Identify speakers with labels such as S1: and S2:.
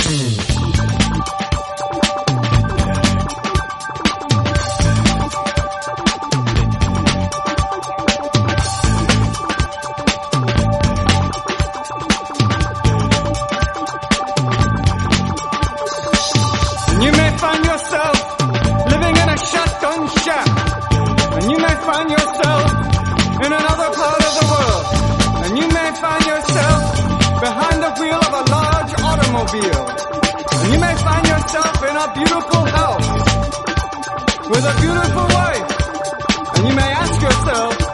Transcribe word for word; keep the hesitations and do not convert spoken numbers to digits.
S1: You may find yourself living in a shotgun shack, and you may find yourself in another part of the world, and you may find yourself behind the wheel of a large automobile, and you may find yourself in a beautiful house with a beautiful wife, and you may ask yourself,